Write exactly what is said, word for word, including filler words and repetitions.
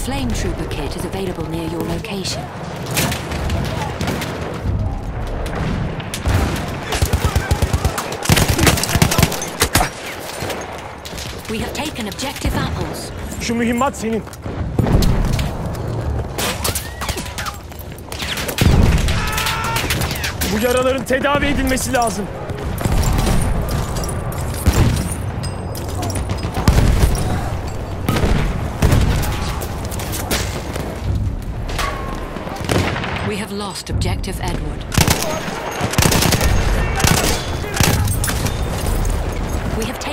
Flame Trooper kit is available near your location. We have taken objective apples. Şu mühimmat senin. Bu yaraların tedavi edilmesi lazım. We have lost objective Edward. We have